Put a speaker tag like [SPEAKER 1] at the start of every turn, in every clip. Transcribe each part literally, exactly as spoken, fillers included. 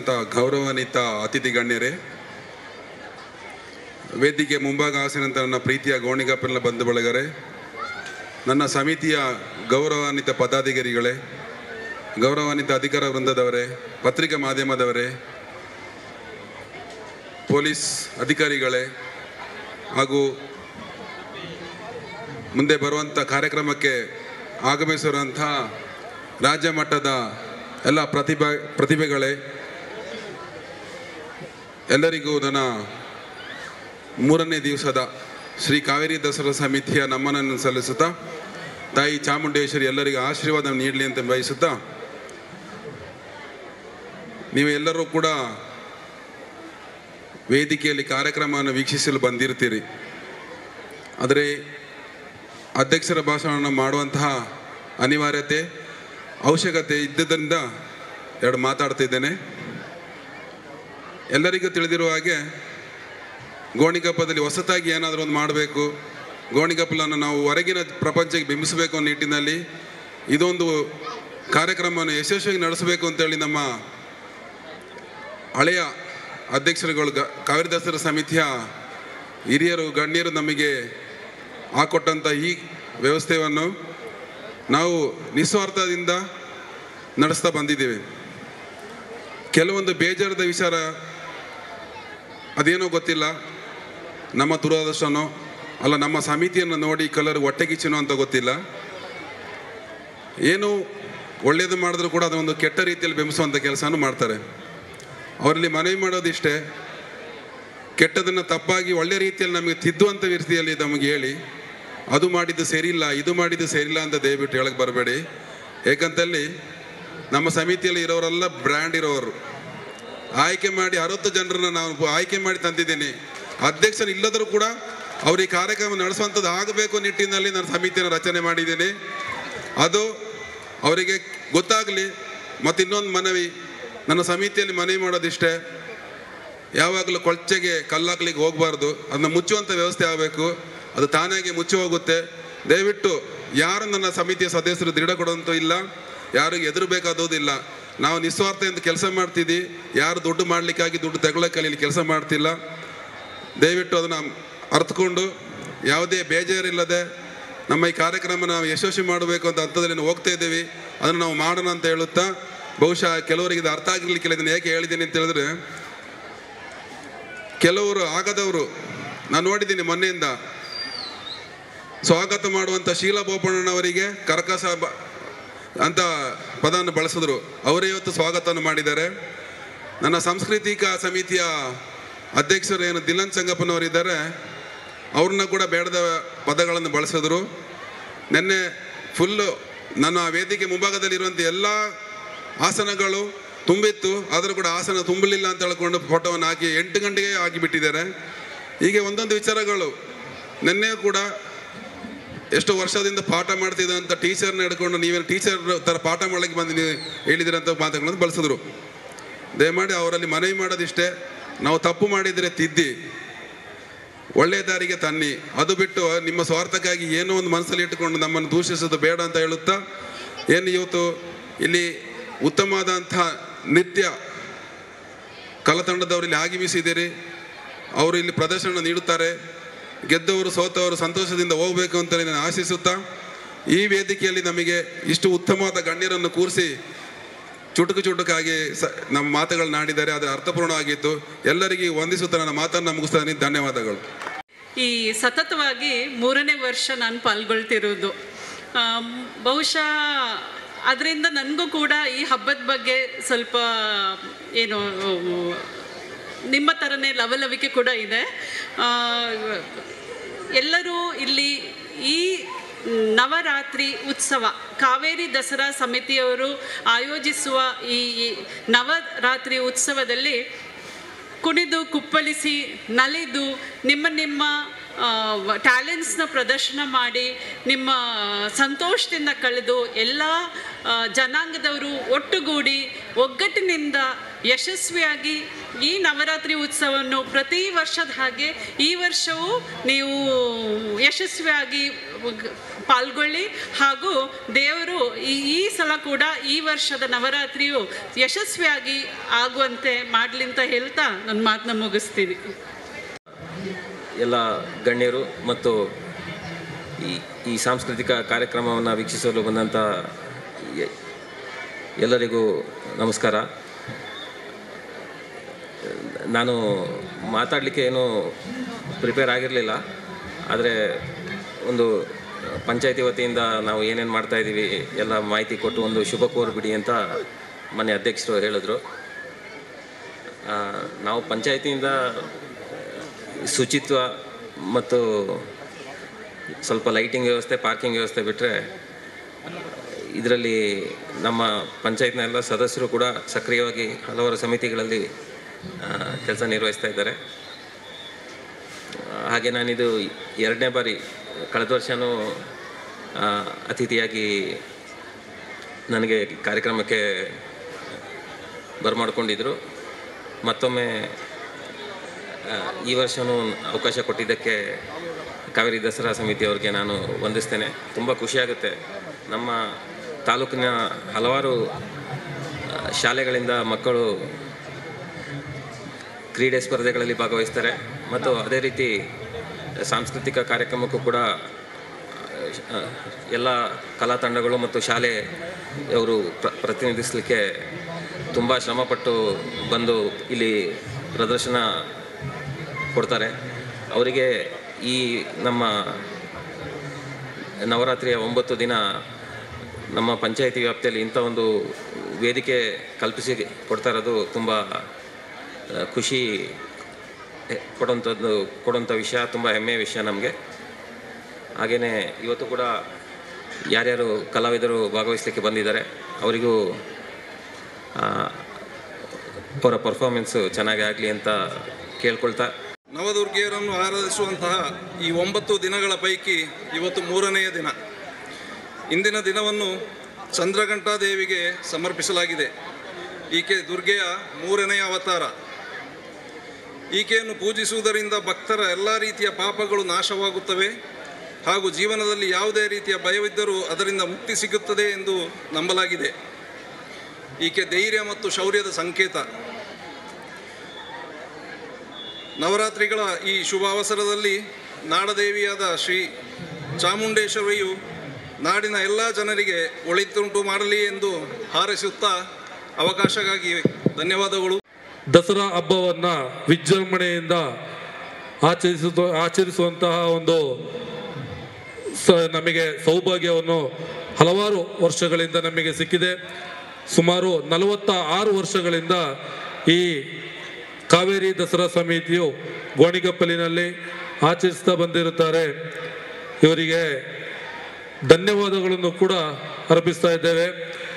[SPEAKER 1] ಬಂದಿರುವಂಥ ಗೌರವಾನ್ವಿತ ಅತಿಥಿ ಗಣ್ಯರೇ, ವೇದಿಕೆ ಮುಂಭಾಗ ಆಸನಂತ ನನ್ನ ಪ್ರೀತಿಯ ಗೋಣಿಗಪ್ಪಲಿನ ಬಂಧು ಬಳಗರೇ, ನನ್ನ ಸಮಿತಿಯ ಗೌರವಾನ್ವಿತ ಪದಾಧಿಕಾರಿಗಳೇ, ಗೌರವಾನ್ವಿತ ಅಧಿಕಾರ ವೃಂದದವರೇ, ಪತ್ರಿಕಾ ಮಾಧ್ಯಮದವರೇ, ಪೊಲೀಸ್ ಅಧಿಕಾರಿಗಳೇ ಹಾಗೂ ಮುಂದೆ ಬರುವಂಥ ಕಾರ್ಯಕ್ರಮಕ್ಕೆ ಆಗಮಿಸಿರುವಂಥ ರಾಜ್ಯ ಮಟ್ಟದ ಎಲ್ಲ ಪ್ರತಿಭೆ ಪ್ರತಿಭೆಗಳೇ, ಎಲ್ಲರಿಗೂ ನನ್ನ ಮೂರನೇ ದಿವಸದ ಶ್ರೀ ಕಾವೇರಿ ದಸರಾ ಸಮಿತಿಯ ನಮನನ್ನು ಸಲ್ಲಿಸುತ್ತಾ, ತಾಯಿ ಚಾಮುಂಡೇಶ್ವರಿ ಎಲ್ಲರಿಗೂ ಆಶೀರ್ವಾದ ನೀಡಲಿ ಅಂತ ಬಯಸುತ್ತಾ, ನೀವು ಎಲ್ಲರೂ ಕೂಡ ವೇದಿಕೆಯಲ್ಲಿ ಕಾರ್ಯಕ್ರಮವನ್ನು ವೀಕ್ಷಿಸಲು ಬಂದಿರ್ತೀರಿ. ಆದರೆ ಅಧ್ಯಕ್ಷರ ಭಾಷಣವನ್ನು ಮಾಡುವಂತಹ ಅನಿವಾರ್ಯತೆ ಅವಶ್ಯಕತೆ ಇದ್ದುದರಿಂದ ಎರಡು ಮಾತಾಡ್ತಿದ್ದೇನೆ. ಎಲ್ಲರಿಗೂ ತಿಳಿದಿರುವ ಹಾಗೆ ಗೋಣಿಗಪ್ಪದಲ್ಲಿ ಹೊಸತಾಗಿ ಏನಾದರೂ ಒಂದು ಮಾಡಬೇಕು, ಗೋಣಿಗಪ್ಪಲನ್ನು ನಾವು ಹೊರಗಿನ ಪ್ರಪಂಚಕ್ಕೆ ಬಿಂಬಿಸಬೇಕು ಅನ್ನೋ ನಿಟ್ಟಿನಲ್ಲಿ ಇದೊಂದು ಕಾರ್ಯಕ್ರಮವನ್ನು ಯಶಸ್ವಿಯಾಗಿ ನಡೆಸಬೇಕು ಅಂತೇಳಿ ನಮ್ಮ ಹಳೆಯ ಅಧ್ಯಕ್ಷರುಗಳು ಗ ಕಾವೇರಿ ದಸರಾ ಸಮಿತಿಯ ಹಿರಿಯರು ಗಣ್ಯರು ನಮಗೆ ಹಾಕೊಟ್ಟಂಥ ಈ ವ್ಯವಸ್ಥೆಯನ್ನು ನಾವು ನಿಸ್ವಾರ್ಥದಿಂದ ನಡೆಸ್ತಾ ಬಂದಿದ್ದೇವೆ. ಕೆಲವೊಂದು ಬೇಜಾರದ ವಿಚಾರ ಅದೇನೋ ಗೊತ್ತಿಲ್ಲ, ನಮ್ಮ ದುರಾದರ್ಶನೋ ಅಲ್ಲ ನಮ್ಮ ಸಮಿತಿಯನ್ನು ನೋಡಿ ಕಲರ್ ಹೊಟ್ಟೆಗಿಚ್ಚಿನೋ ಅಂತ ಗೊತ್ತಿಲ್ಲ, ಏನು ಒಳ್ಳೆಯದು ಮಾಡಿದ್ರೂ ಕೂಡ ಅದೊಂದು ಕೆಟ್ಟ ರೀತಿಯಲ್ಲಿ ಬೆಂಬಿಸುವಂಥ ಕೆಲಸನೂ ಮಾಡ್ತಾರೆ. ಅವರಲ್ಲಿ ಮನವಿ ಮಾಡೋದಿಷ್ಟೇ, ಕೆಟ್ಟದನ್ನು ತಪ್ಪಾಗಿ ಒಳ್ಳೆ ರೀತಿಯಲ್ಲಿ ನಮಗೆ ತಿದ್ದುವಂಥ ರೀತಿಯಲ್ಲಿ ನಮಗೆ ಹೇಳಿ, ಅದು ಮಾಡಿದ್ದು ಸರಿಯಿಲ್ಲ ಇದು ಮಾಡಿದ್ದು ಸರಿಯಿಲ್ಲ ಅಂತ ದಯವಿಟ್ಟು ಹೇಳಕ್ಕೆ ಬರಬೇಡಿ. ಏಕಂತಲ್ಲಿ ನಮ್ಮ ಸಮಿತಿಯಲ್ಲಿ ಇರೋರೆಲ್ಲ ಬ್ರ್ಯಾಂಡ್ ಇರೋರು, ಆಯ್ಕೆ ಮಾಡಿ ಅರವತ್ತು ಜನರನ್ನು ನಾವು ಆಯ್ಕೆ ಮಾಡಿ ತಂದಿದ್ದೀನಿ. ಅಧ್ಯಕ್ಷರು ಇಲ್ಲದರೂ ಕೂಡ ಅವ್ರಿಗೆ ಕಾರ್ಯಕ್ರಮ ನಡೆಸುವಂಥದ್ದು ಆಗಬೇಕು ನಿಟ್ಟಿನಲ್ಲಿ ನಾನು ಸಮಿತಿಯನ್ನು ರಚನೆ ಮಾಡಿದ್ದೀನಿ. ಅದು ಅವರಿಗೆ ಗೊತ್ತಾಗಲಿ. ಮತ್ತು ಇನ್ನೊಂದು ಮನವಿ, ನನ್ನ ಸಮಿತಿಯಲ್ಲಿ ಮನವಿ ಮಾಡೋದಿಷ್ಟೇ, ಯಾವಾಗಲೂ ಕೊಳಚೆಗೆ ಕಲ್ಲಾಕ್ಲಿಕ್ಕೆ ಹೋಗಬಾರ್ದು, ಅದನ್ನು ಮುಚ್ಚುವಂಥ ವ್ಯವಸ್ಥೆ ಆಗಬೇಕು. ಅದು ತಾನಾಗೆ ಮುಚ್ಚಿ ಹೋಗುತ್ತೆ. ದಯವಿಟ್ಟು ಯಾರು ನನ್ನ ಸಮಿತಿಯ ಸದಸ್ಯರು ದೃಢ ಕೊಡುವಂತೂ ಇಲ್ಲ, ಯಾರಿಗೆ ಎದುರಬೇಕಾದೋದಿಲ್ಲ. ನಾವು ನಿಸ್ವಾರ್ಥದಿಂದ ಕೆಲಸ ಮಾಡ್ತಿದ್ವಿ, ಯಾರು ದುಡ್ಡು ಮಾಡಲಿಕ್ಕಾಗಿ ದುಡ್ಡು ತಗೊಳ್ಳೋಕ್ಕೆ ಇಲ್ಲಿ ಕೆಲಸ ಮಾಡ್ತಿಲ್ಲ. ದಯವಿಟ್ಟು ಅದನ್ನು ಅರ್ಥಕೊಂಡು ಯಾವುದೇ ಬೇಜಾರಿಲ್ಲದೆ ನಮ್ಮ ಈ ಕಾರ್ಯಕ್ರಮ ನಾವು ಯಶಸ್ವಿ ಮಾಡಬೇಕು ಅಂತ ಹಂತದಲ್ಲಿ ಹೋಗ್ತಾ ಇದ್ದೀವಿ. ಅದನ್ನು ನಾವು ಮಾಡೋಣ ಅಂತ ಹೇಳುತ್ತಾ, ಬಹುಶಃ ಕೆಲವರಿಗೆ ಇದು ಅರ್ಥ ಆಗಿರ್ಲಿಕ್ಕಿಲ್ಲ. ಇದನ್ನು ಏಕೆ ಹೇಳಿದ್ದೀನಿ ಅಂತ ಹೇಳಿದ್ರೆ, ಕೆಲವರು ಆಗದವರು ನಾನು ನೋಡಿದ್ದೀನಿ ಮೊನ್ನೆಯಿಂದ ಸ್ವಾಗತ ಮಾಡುವಂಥ ಶೀಲಾ ಬೋಪಣ್ಣನವರಿಗೆ ಕರ್ಕಸ ಅಂತ ಪದವನ್ನು ಬಳಸಿದ್ರು. ಅವರೇ ಇವತ್ತು ಸ್ವಾಗತವನ್ನು ಮಾಡಿದ್ದಾರೆ. ನನ್ನ ಸಾಂಸ್ಕೃತಿಕ ಸಮಿತಿಯ ಅಧ್ಯಕ್ಷರು ಏನು ದಿಲನ್ ಸಂಗಪ್ಪನವರಿದ್ದಾರೆ, ಅವ್ರನ್ನ ಕೂಡ ಬೇಡದ ಪದಗಳನ್ನು ಬಳಸಿದ್ರು. ನಿನ್ನೆ ಫುಲ್ಲು ನನ್ನ ವೇದಿಕೆ ಮುಂಭಾಗದಲ್ಲಿರುವಂಥ ಎಲ್ಲ ಆಸನಗಳು ತುಂಬಿತ್ತು, ಆದರೂ ಕೂಡ ಆಸನ ತುಂಬಲಿಲ್ಲ ಅಂತ ಹೇಳ್ಕೊಂಡು ಫೋಟೋವನ್ನು ಹಾಕಿ ಎಂಟು ಗಂಟೆಗೆ ಆಗಿಬಿಟ್ಟಿದ್ದಾರೆ. ಹೀಗೆ ಒಂದೊಂದು ವಿಚಾರಗಳು. ನಿನ್ನೆ ಕೂಡ ಎಷ್ಟು ವರ್ಷದಿಂದ ಪಾಠ ಮಾಡ್ತಿದ್ದಂಥ ಟೀಚರ್ನ ಹಿಡ್ಕೊಂಡು ನೀವೇನು ಟೀಚರ್ ಥರ ಪಾಠ ಮಾಡಲಿಕ್ಕೆ ಬಂದು ನೀವು ಹೇಳಿದಿರಂಥ ಮಾತುಗಳನ್ನು ಬಳಸಿದ್ರು. ದಯಮಾಡಿ ಅವರಲ್ಲಿ ಮನವಿ ಮಾಡೋದಿಷ್ಟೇ, ನಾವು ತಪ್ಪು ಮಾಡಿದರೆ ತಿದ್ದಿ ಒಳ್ಳೆಯ ದಾರಿಗೆ ತನ್ನಿ. ಅದು ಬಿಟ್ಟು ನಿಮ್ಮ ಸ್ವಾರ್ಥಕ್ಕಾಗಿ ಏನೋ ಒಂದು ಮನಸ್ಸಲ್ಲಿ ಇಟ್ಟುಕೊಂಡು ನಮ್ಮನ್ನು ದೂಷಿಸೋದು ಬೇಡ ಅಂತ ಹೇಳುತ್ತಾ, ಏನು ಇವತ್ತು ಇಲ್ಲಿ ಉತ್ತಮವಾದಂಥ ನೃತ್ಯ ಕಲಾತಂಡದವರು ಇಲ್ಲಿ ಆಗಮಿಸಿದ್ದೀರಿ, ಅವರು ಇಲ್ಲಿ ಪ್ರದರ್ಶನ ನೀಡುತ್ತಾರೆ. ಗೆದ್ದವರು ಸೋತವರು ಸಂತೋಷದಿಂದ ಹೋಗಬೇಕು ಅಂತ ನಾನು ಆಶಿಸುತ್ತಾ, ಈ ವೇದಿಕೆಯಲ್ಲಿ ನಮಗೆ ಇಷ್ಟು ಉತ್ತಮವಾದ ಗಣ್ಯರನ್ನು ಕೂರಿಸಿ ಚುಟುಕು ಚುಟುಕಾಗಿ ಸ ನಮ್ಮ ಮಾತುಗಳನ್ನ ಆಡಿದ್ದಾರೆ. ಅದು ಅರ್ಥಪೂರ್ಣವಾಗಿತ್ತು. ಎಲ್ಲರಿಗೂ ವಂದಿಸುತ್ತಾ ನನ್ನ ಮಾತನ್ನು ಮುಗಿಸ್ತಾನೆ. ಧನ್ಯವಾದಗಳು.
[SPEAKER 2] ಈ ಸತತವಾಗಿ ಮೂರನೇ ವರ್ಷ ನಾನು ಪಾಲ್ಗೊಳ್ತಿರೋದು, ಬಹುಶಃ ಅದರಿಂದ ನನಗೂ ಕೂಡ ಈ ಹಬ್ಬದ ಬಗ್ಗೆ ಸ್ವಲ್ಪ ಏನು ನಿಮ್ಮ ಥರನೇ ಲವಲವಿಕೆ ಕೂಡ ಇದೆ. ಎಲ್ಲರೂ ಇಲ್ಲಿ ಈ ನವರಾತ್ರಿ ಉತ್ಸವ, ಕಾವೇರಿ ದಸರಾ ಸಮಿತಿಯವರು ಆಯೋಜಿಸುವ ಈ ನವರಾತ್ರಿ ಉತ್ಸವದಲ್ಲಿ ಕುಣಿದು ಕುಪ್ಪಳಿಸಿ ನಲಿದು ನಿಮ್ಮ ನಿಮ್ಮ ಟ್ಯಾಲೆಂಟ್ಸ್ನ ಪ್ರದರ್ಶನ ಮಾಡಿ ನಿಮ್ಮ ಸಂತೋಷದಿಂದ ಕಳೆದು ಎಲ್ಲ ಜನಾಂಗದವರು ಒಟ್ಟುಗೂಡಿ ಒಗ್ಗಟ್ಟಿನಿಂದ ಯಶಸ್ವಿಯಾಗಿ ಈ ನವರಾತ್ರಿ ಉತ್ಸವವನ್ನು ಪ್ರತಿ ವರ್ಷದ ಹಾಗೆ ಈ ವರ್ಷವೂ ನೀವು ಯಶಸ್ವಿಯಾಗಿ ಪಾಲ್ಗೊಳ್ಳಿ. ಹಾಗೂ ದೇವರು ಈ ಈ ಸಲ ಕೂಡ ಈ ವರ್ಷದ ನವರಾತ್ರಿಯು ಯಶಸ್ವಿಯಾಗಿ ಆಗುವಂತೆ ಮಾಡಲಿ ಅಂತ ಹೇಳ್ತಾ ನನ್ನ ಮಾತನ್ನ ಮುಗಿಸ್ತೀನಿ.
[SPEAKER 3] ಎಲ್ಲ ಗಣ್ಯರು ಮತ್ತು ಈ ಈ ಸಾಂಸ್ಕೃತಿಕ ಕಾರ್ಯಕ್ರಮವನ್ನು ವೀಕ್ಷಿಸಲು ಬಂದಂಥ ಎಲ್ಲರಿಗೂ ನಮಸ್ಕಾರ. ನಾನು ಮಾತಾಡಲಿಕ್ಕೆ ಏನೂ ಪ್ರಿಪೇರ್ ಆಗಿರಲಿಲ್ಲ, ಆದರೆ ಒಂದು ಪಂಚಾಯತಿ ವತಿಯಿಂದ ನಾವು ಏನೇನು ಮಾಡ್ತಾಯಿದ್ದೀವಿ ಎಲ್ಲ ಮಾಹಿತಿ ಕೊಟ್ಟು ಒಂದು ಶುಭ ಕೋರ್ಬಿಡಿ ಅಂತ ಮನೆ ಅಧ್ಯಕ್ಷರು ಹೇಳಿದ್ರು. ನಾವು ಪಂಚಾಯತಿಯಿಂದ ಶುಚಿತ್ವ ಮತ್ತು ಸ್ವಲ್ಪ ಲೈಟಿಂಗ್ ವ್ಯವಸ್ಥೆ, ಪಾರ್ಕಿಂಗ್ ವ್ಯವಸ್ಥೆ ಬಿಟ್ಟರೆ ಇದರಲ್ಲಿ ನಮ್ಮ ಪಂಚಾಯತ್ನ ಎಲ್ಲ ಸದಸ್ಯರು ಕೂಡ ಸಕ್ರಿಯವಾಗಿ ಹಲವಾರು ಸಮಿತಿಗಳಲ್ಲಿ ಕೆಲಸ ನಿರ್ವಹಿಸ್ತಾ ಇದ್ದಾರೆ. ಹಾಗೆ ನಾನಿದು ಎರಡನೇ ಬಾರಿ, ಕಳೆದ ವರ್ಷವೂ ಅತಿಥಿಯಾಗಿ ನನಗೆ ಕಾರ್ಯಕ್ರಮಕ್ಕೆ ಬರಮಾಡ್ಕೊಂಡಿದ್ದರು. ಮತ್ತೊಮ್ಮೆ ಈ ವರ್ಷವೂ ಅವಕಾಶ ಕೊಟ್ಟಿದ್ದಕ್ಕೆ ಕಾವೇರಿ ದಸರಾ ಸಮಿತಿಯವ್ರಿಗೆ ನಾನು ವಂದಿಸ್ತೇನೆ. ತುಂಬ ಖುಷಿಯಾಗುತ್ತೆ. ನಮ್ಮ ತಾಲೂಕಿನ ಹಲವಾರು ಶಾಲೆಗಳಿಂದ ಮಕ್ಕಳು ಕ್ರೀಡೆ ಸ್ಪರ್ಧೆಗಳಲ್ಲಿ ಭಾಗವಹಿಸ್ತಾರೆ ಮತ್ತು ಅದೇ ರೀತಿ ಸಾಂಸ್ಕೃತಿಕ ಕಾರ್ಯಕ್ರಮಕ್ಕೂ ಕೂಡ ಎಲ್ಲ ಕಲಾ ತಂಡಗಳು ಮತ್ತು ಶಾಲೆಯವರು ಪ್ರ ಪ್ರತಿನಿಧಿಸಲಿಕ್ಕೆ ತುಂಬ ಶ್ರಮಪಟ್ಟು ಬಂದು ಇಲ್ಲಿ ಪ್ರದರ್ಶನ ಕೊಡ್ತಾರೆ. ಅವರಿಗೆ ಈ ನಮ್ಮ ನವರಾತ್ರಿಯ ಒಂಬತ್ತು ದಿನ ನಮ್ಮ ಪಂಚಾಯಿತಿ ವ್ಯಾಪ್ತಿಯಲ್ಲಿ ಇಂಥ ಒಂದು ವೇದಿಕೆ ಕಲ್ಪಿಸಿ ಕೊಡ್ತಾ ಇರೋದು ತುಂಬ ಖುಷಿ ಕೊಡುವಂಥದ್ದು ಕೊಡುವಂಥ ವಿಷಯ, ತುಂಬ ಹೆಮ್ಮೆಯ ವಿಷಯ ನಮಗೆ. ಹಾಗೆಯೇ ಇವತ್ತು ಕೂಡ ಯಾರ್ಯಾರು ಕಲಾವಿದರು ಭಾಗವಹಿಸಲಿಕ್ಕೆ ಬಂದಿದ್ದಾರೆ ಅವರಿಗೂ ಅವರ ಪರ್ಫಾರ್ಮೆನ್ಸು ಚೆನ್ನಾಗಿ ಆಗಲಿ ಅಂತ ಕೇಳ್ಕೊಳ್ತಾ,
[SPEAKER 4] ನವದುರ್ಗಿಯರನ್ನು ಆರಾಧಿಸುವಂತಹ ಈ ಒಂಬತ್ತು ದಿನಗಳ ಪೈಕಿ ಇವತ್ತು ಮೂರನೆಯ ದಿನ. ಇಂದಿನ ದಿನವನ್ನು ಚಂದ್ರಘಂಟಾದೇವಿಗೆ ಸಮರ್ಪಿಸಲಾಗಿದೆ. ಈಕೆ ದುರ್ಗೆಯ ಮೂರನೆಯ ಅವತಾರ. ಈಕೆಯನ್ನು ಪೂಜಿಸುವುದರಿಂದ ಭಕ್ತರ ಎಲ್ಲ ರೀತಿಯ ಪಾಪಗಳು ನಾಶವಾಗುತ್ತವೆ ಹಾಗೂ ಜೀವನದಲ್ಲಿ ಯಾವುದೇ ರೀತಿಯ ಭಯವಿದ್ದರೂ ಅದರಿಂದ ಮುಕ್ತಿ ಸಿಗುತ್ತದೆ ಎಂದು ನಂಬಲಾಗಿದೆ. ಈಕೆ ಧೈರ್ಯ ಮತ್ತು ಶೌರ್ಯದ ಸಂಕೇತ. ನವರಾತ್ರಿಗಳ ಈ ಶುಭ ಅವಸರದಲ್ಲಿ ನಾಡದೇವಿಯಾದ ಶ್ರೀ ಚಾಮುಂಡೇಶ್ವರಿಯು ನಾಡಿನ ಎಲ್ಲ ಜನರಿಗೆ ಒಳಿತುಂಟು ಮಾಡಲಿ ಎಂದು ಹಾರೈಸುತ್ತಾ ಅವಕಾಶಕ್ಕಾಗಿ ಧನ್ಯವಾದಗಳು.
[SPEAKER 5] ದಸರಾ ಹಬ್ಬವನ್ನು ವಿಜೃಂಭಣೆಯಿಂದ ಆಚರಿಸುತ್ತ ಆಚರಿಸುವಂತಹ ಒಂದು ಸ ನಮಗೆ ಸೌಭಾಗ್ಯವನ್ನು ಹಲವಾರು ವರ್ಷಗಳಿಂದ ನಮಗೆ ಸಿಕ್ಕಿದೆ. ಸುಮಾರು ನಲವತ್ತ ಆರು ವರ್ಷಗಳಿಂದ ಈ ಕಾವೇರಿ ದಸರಾ ಸಮಿತಿಯು ಗೋಣಿಗಪ್ಪಲಿನಲ್ಲಿ ಆಚರಿಸ್ತಾ ಬಂದಿರುತ್ತಾರೆ. ಇವರಿಗೆ ಧನ್ಯವಾದಗಳನ್ನು ಕೂಡ ಅರ್ಪಿಸ್ತಾ ಇದ್ದೇವೆ.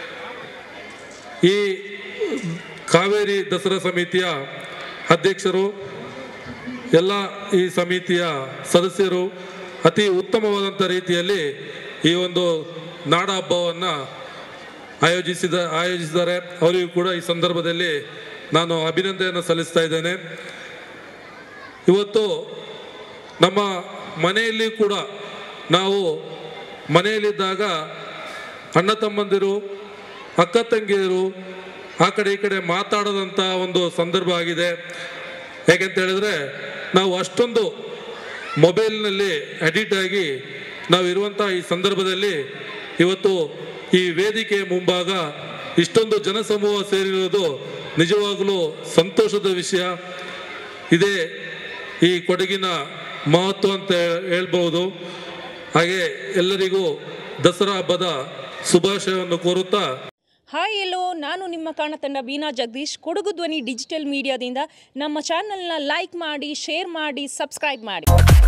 [SPEAKER 5] ಈ ಕಾವೇರಿ ದಸರಾ ಸಮಿತಿಯ ಅಧ್ಯಕ್ಷರು, ಎಲ್ಲ ಈ ಸಮಿತಿಯ ಸದಸ್ಯರು ಅತಿ ಉತ್ತಮವಾದಂಥ ರೀತಿಯಲ್ಲಿ ಈ ಒಂದು ನಾಡ ಹಬ್ಬವನ್ನು ಆಯೋಜಿಸಿದ ಆಯೋಜಿಸಿದ್ದಾರೆ. ಅವರಿಗೂ ಕೂಡ ಈ ಸಂದರ್ಭದಲ್ಲಿ ನಾನು ಅಭಿನಂದನೆಯನ್ನು ಸಲ್ಲಿಸ್ತಾ ಇದ್ದೇನೆ. ಇವತ್ತು ನಮ್ಮ ಮನೆಯಲ್ಲಿ ಕೂಡ ನಾವು ಮನೆಯಲ್ಲಿದ್ದಾಗ ಅಣ್ಣ ತಮ್ಮಂದಿರು, ಅಕ್ಕ ತಂಗಿಯರು ಆ ಕಡೆ ಈ ಕಡೆ ಮಾತಾಡೋದಂಥ ಒಂದು ಸಂದರ್ಭ ಆಗಿದೆ. ಯಾಕೆಂತ ಹೇಳಿದ್ರೆ ನಾವು ಅಷ್ಟೊಂದು ಮೊಬೈಲ್ನಲ್ಲಿ ಅಡಿಕ್ಟ್ ಆಗಿ ನಾವು ಇರುವಂಥ ಈ ಸಂದರ್ಭದಲ್ಲಿ ಇವತ್ತು ಈ ವೇದಿಕೆ ಮುಂಭಾಗ ಇಷ್ಟೊಂದು ಜನಸಮೂಹ ಸೇರಿರುವುದು ನಿಜವಾಗಲೂ ಸಂತೋಷದ ವಿಷಯ. ಇದೇ ಈ ಕೊಡಗಿನ ಮಹತ್ವ ಅಂತ ಹೇಳ್ಬೋದು. ಹಾಗೆ ಎಲ್ಲರಿಗೂ ದಸರಾ ಹಬ್ಬದ ಶುಭಾಶಯವನ್ನು ಕೋರುತ್ತಾ,
[SPEAKER 6] ಹಾಯ್ ಎಲ್ಲೋ, ನಾನು ನಿಮ್ಮ ಕಾಣತಂಡ ಬೀನಾ ಜಗದೀಶ್. ಕೊಡಗು ಧ್ವನಿ ಡಿಜಿಟಲ್ ಮೀಡಿಯಾದಿಂದ ನಮ್ಮ ಚಾನಲ್ನ ಲೈಕ್ ಮಾಡಿ, ಶೇರ್ ಮಾಡಿ, ಸಬ್ಸ್ಕ್ರೈಬ್ ಮಾಡಿ.